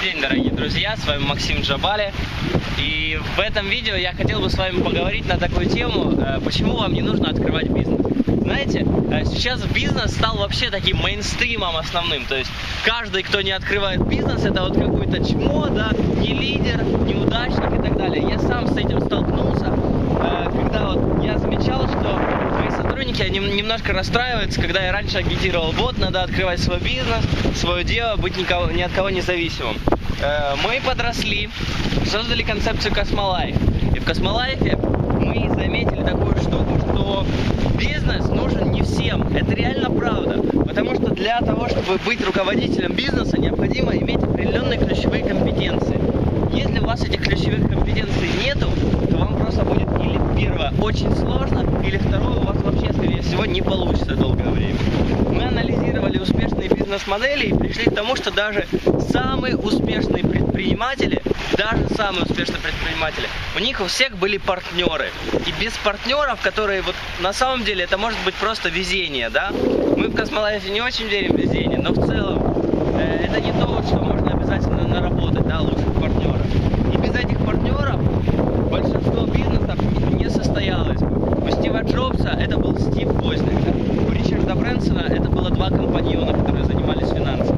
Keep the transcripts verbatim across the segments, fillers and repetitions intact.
день, дорогие друзья, с вами Максим Джабали. И в этом видео я хотел бы с вами поговорить на такую тему, почему вам не нужно открывать бизнес. Знаете, сейчас бизнес стал вообще таким мейнстримом основным. То есть каждый, кто не открывает бизнес, это вот какой-то чмо, да, не лидер, неудачник и так далее. Я сам с этим столкнулся, когда вот я замечал, что мои сотрудники, они немножко расстраиваются, когда я раньше агитировал: вот, надо открывать свой бизнес, свое дело, быть никого, ни от кого независимым. Мы подросли, создали концепцию Космолайф. И в Космолайфе мы заметили такую штуку, что бизнес нужен не всем. Это реально правда. Потому что для того, чтобы быть руководителем бизнеса, необходимо иметь определенные ключевые компетенции. Если у вас этих ключевых компетенций нету, то вам просто будет, или первое, очень сложно, или второе, у вас вообще, скорее всего, не получится долгое время. Мы анализировали успешные бизнес-модели и пришли к тому, что даже самые успешные предприниматели, даже самые успешные предприниматели, у них у всех были партнеры. И без партнеров, которые вот на самом деле это может быть просто везение, да? Мы в Космолайфе не очень верим в везение, но в целом э, это не то, вот, что можно обязательно наработать, да, лучших партнеров. И без этих партнеров большинство бизнесов не состоялось бы. У Стива Джобса это был Стив Возняк, да? У Ричарда Брэнсона это было два компаньона, которые занимались финансами.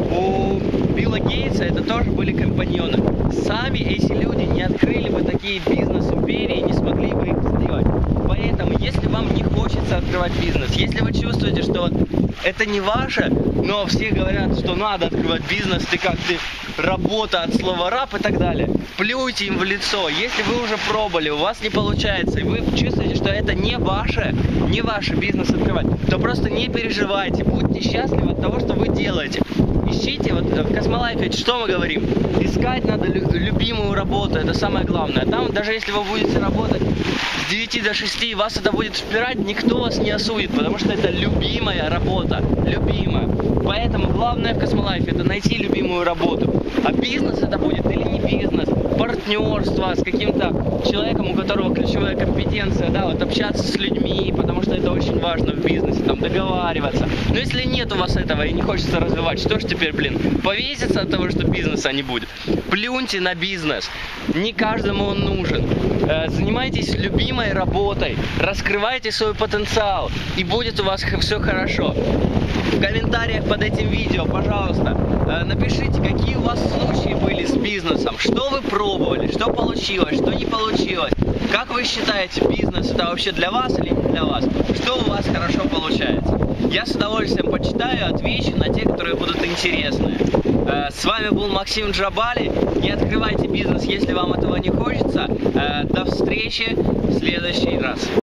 У Билла Гейтса это тоже были компаньоны. Сами эти люди не открыли бы такие бизнес-империи, не смогли бы их сделать. Поэтому, если вам не хочется открывать бизнес, если вы чувствуете, что это не ваше, но все говорят, что надо открывать бизнес, ты как ты, работа от слова раб и так далее, плюйте им в лицо. Если вы уже пробовали, у вас не получается, и вы чувствуете, что это не ваше, не ваш бизнес открывать, то просто не переживайте, будьте счастливы от того, что вы делаете. Ищите, вот в Космолайфе что мы говорим? Искать надо любимую работу, это самое главное. Там, даже если вы будете работать с девяти до шести, вас это будет впирать, никто вас не осудит, потому что это любимая работа, любимая. Поэтому главное в Космолайфе — это найти любимую работу. А бизнес это будет или не бизнес, партнерство с каким-то человеком, у которого ключевая компетенция, да, вот общаться с людьми, потому что это очень важно в бизнесе, там, договариваться. Но если нет у вас этого и не хочется развивать, что ж теперь, блин, повеситься от того, что бизнеса не будет? Плюньте на бизнес. Не каждому он нужен. Занимайтесь любимой работой, раскрывайте свой потенциал, и будет у вас все хорошо. В комментариях под этим видео, пожалуйста, напишите, какие у вас случаи были с бизнесом, что вы пробовали, что получилось, что не получилось. Как вы считаете, бизнес это вообще для вас или не для вас? Что у вас хорошо получается? Я с удовольствием почитаю, отвечу на те, которые будут интересны. С вами был Максим Джабали. Не открывайте бизнес, если вам этого не хочется. До встречи в следующий раз.